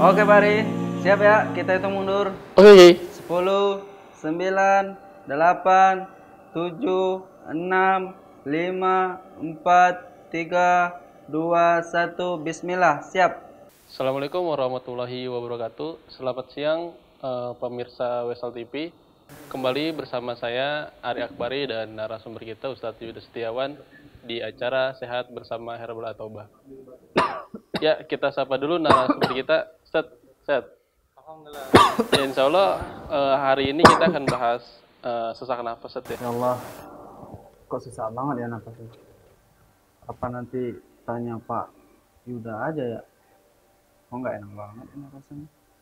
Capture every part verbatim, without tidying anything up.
Oke, Bari. Siap ya? Kita hitung mundur. Oke, okay. sepuluh, sembilan, delapan, tujuh, enam, lima, empat, tiga, dua, satu. Bismillah. Siap. Assalamualaikum warahmatullahi wabarakatuh. Selamat siang uh, pemirsa Wesal T V. Kembali bersama saya Ari Akbari dan narasumber kita Ustadz Yuda Setiawan di acara Sehat Bersama Herbal Atobah. Ya, kita sapa dulu narasumber kita, Ustadz. Sehat. Alhamdulillah. Ya, insya Allah uh, hari ini kita akan bahas uh, sesak nafas, Ustadz, ya. Ya Allah, kok susah banget ya nafasnya. Apa nanti tanya Pak Yuda aja ya? Kok nggak enak banget ini rasanya?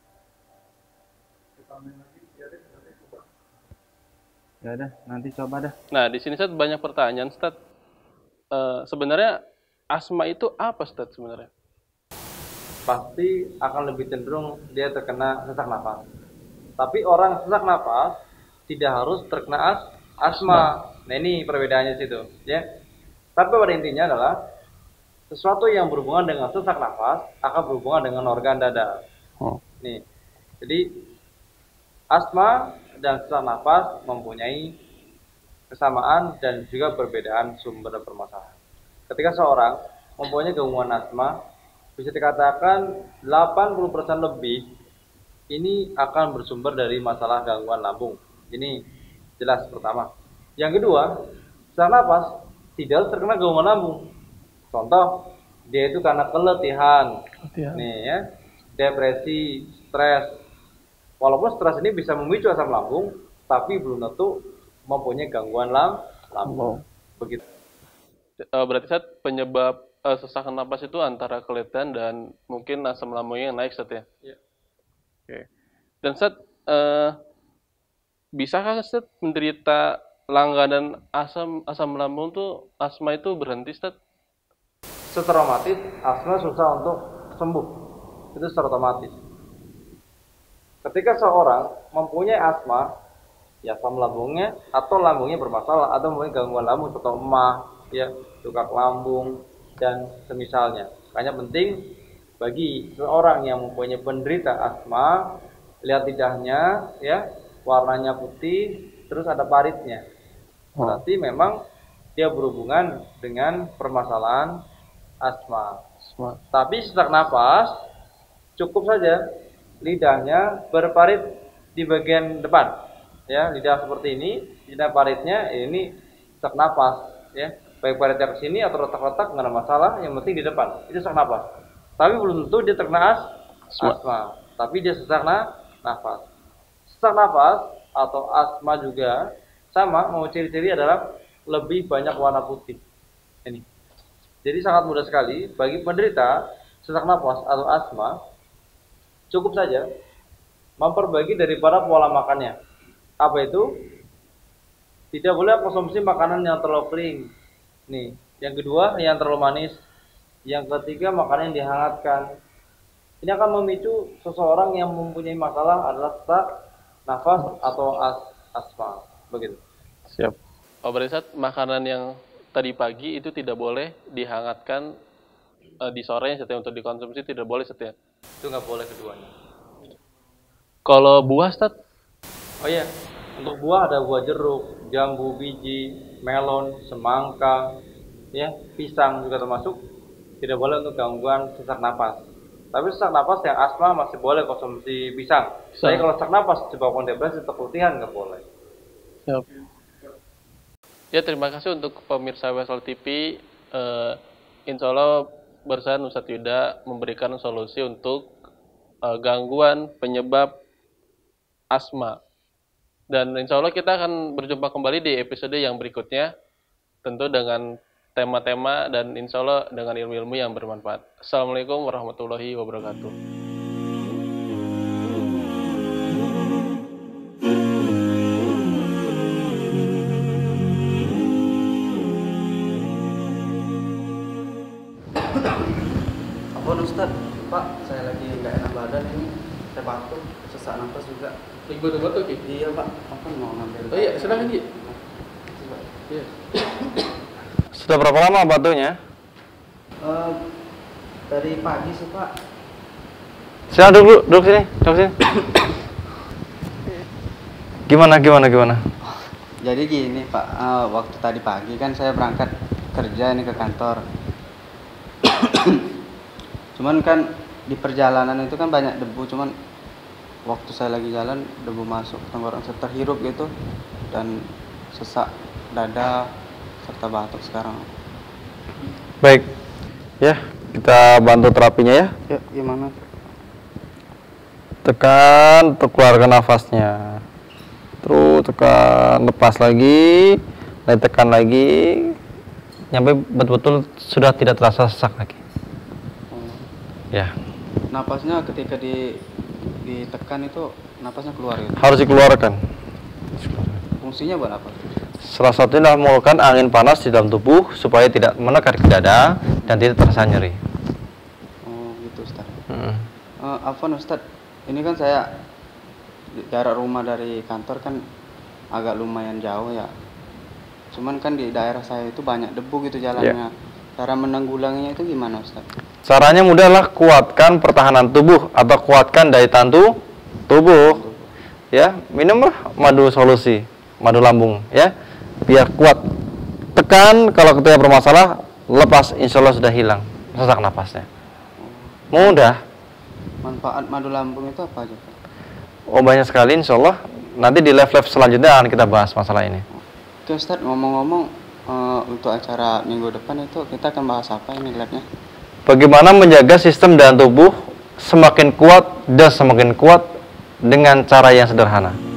Ya udah, nanti coba dah. Nah, di sini Ustadz banyak pertanyaan, Ustadz. Uh, sebenarnya asma itu apa, Ustadz, sebenarnya? Pasti akan lebih cenderung dia terkena sesak nafas. Tapi orang sesak nafas tidak harus terkena as asma. Nah, ini perbedaannya situ, ya. Tapi pada intinya adalah sesuatu yang berhubungan dengan sesak nafas akan berhubungan dengan organ dada. Oh. Nih, jadi asma dan sesak nafas mempunyai kesamaan dan juga perbedaan sumber permasalahan. Ketika seorang mempunyai gangguan asma, bisa dikatakan delapan puluh persen lebih ini akan bersumber dari masalah gangguan lambung. Ini jelas pertama. Yang kedua, sesak nafas tidak harus terkena gangguan lambung. Contoh, dia itu karena keletihan, Latihan. nih ya, depresi, stres. Walaupun stres ini bisa memicu asam lambung, tapi belum tentu mempunyai gangguan lam lambung. Begitu. Uh, berarti Ustadz, penyebab uh, sesak napas itu antara keletihan dan mungkin asam lambungnya yang naik, Ustadz, ya? Ya. Oke. Dan Ustadz, uh, bisakah Ustadz menderita langganan asam asam lambung tuh asma itu berhenti, Ustadz? Secara otomatis asma susah untuk sembuh. Itu secara otomatis. Ketika seorang mempunyai asma, ya asam lambungnya atau lambungnya bermasalah atau mempunyai gangguan lambung seperti emah, ya, tukak lambung dan semisalnya. Makanya penting bagi seorang yang mempunyai penderita asma, lihat lidahnya, ya, warnanya putih, terus ada paritnya. Berarti memang dia berhubungan dengan permasalahan asma. Asma. Tapi sesak napas cukup saja lidahnya berparit di bagian depan, ya, lidah seperti ini, lidah paritnya ini sesak napas, ya, baik paritnya ke sini atau retak-retak nggak ada masalah, yang penting di depan itu sesak napas. Tapi belum tentu dia terkena as asma, tapi dia sesak na nafas. Sesak nafas atau asma juga sama, mau ciri-ciri adalah lebih banyak warna putih. Ini. Jadi sangat mudah sekali bagi penderita sesak nafas atau asma, cukup saja memperbaiki daripada pola makannya. Apa itu? Tidak boleh konsumsi makanan yang terlalu kering. Nih, yang kedua yang terlalu manis. Yang ketiga makanan yang dihangatkan. Ini akan memicu seseorang yang mempunyai masalah adalah sesak nafas atau as asma. Begitu. Siap. Oh, berarti Ustadz, makanan yang tadi pagi itu tidak boleh dihangatkan uh, di sore setelah untuk dikonsumsi, tidak boleh setelah. Itu nggak boleh keduanya. Kalau buah, Ustadz? Oh iya, untuk buah ada buah jeruk, jambu biji, melon, semangka, ya, pisang juga termasuk. Tidak boleh untuk gangguan sesak napas. Tapi sesak napas yang asma masih boleh konsumsi pisang. Tapi kalau sesak napas disebabkan depresi atau keletihan nggak boleh. Siap. Ya, terima kasih untuk pemirsa Wesal T V. Uh, insya Allah barusan Ustadz Yuda memberikan solusi untuk uh, gangguan penyebab asma. Dan insya Allah kita akan berjumpa kembali di episode yang berikutnya, tentu dengan tema-tema dan insya Allah dengan ilmu-ilmu yang bermanfaat. Assalamualaikum warahmatullahi wabarakatuh. Ampun Ustadz, Pak, saya lagi nggak enak badan ini. Saya batuk, sesak nafas juga. Lagi batuk-batuk, Ki? Iya Pak, ampun mau ngambil. Oh iya, silakan, Ki. Iya. Sudah berapa lama batuknya? Uh, dari pagi sih Pak. Silakan duduk, dulu, duduk sini, duduk sini. Gimana, gimana, gimana? Jadi gini Pak, eh, waktu tadi pagi kan saya berangkat kerja ini ke kantor. Cuman kan di perjalanan itu kan banyak debu, cuman waktu saya lagi jalan debu masuk ke tenggorokan, saya terhirup gitu dan sesak dada serta batuk sekarang. Baik, ya kita bantu terapinya ya. Ya gimana? Tekan untuk keluarkan nafasnya. Terus tekan, lepas lagi, dan tekan lagi, nyampe betul-betul sudah tidak terasa sesak lagi. Oh. Ya, Napasnya ketika di ditekan itu napasnya keluar gitu. harus dikeluarkan. Fungsinya buat apa? Salah satunya adalah mengeluarkan angin panas di dalam tubuh supaya tidak menekan ke dada dan tidak terasa nyeri. Oh gitu Ustaz. Hmm. Uh, Afwan Ustaz, ini kan saya jarak rumah dari kantor kan agak lumayan jauh ya. Cuman kan di daerah saya itu banyak debu gitu jalannya. Cara menanggulanginya itu gimana Ustaz? Caranya mudahlah, kuatkan pertahanan tubuh atau kuatkan daya tahan tu- tubuh. Ya, minumlah madu solusi, madu lambung ya. Biar kuat. Tekan, kalau ketika bermasalah, lepas, insya Allah sudah hilang sesak napasnya. Mudah. Manfaat madu lambung itu apa aja Pak? Oh banyak sekali, insya Allah. Nanti di live-live selanjutnya akan kita bahas masalah ini. Oke Ustaz, ngomong-ngomong uh, untuk acara minggu depan itu kita akan bahas apa ini live-nya? Bagaimana menjaga sistem dalam tubuh semakin kuat dan semakin kuat dengan cara yang sederhana.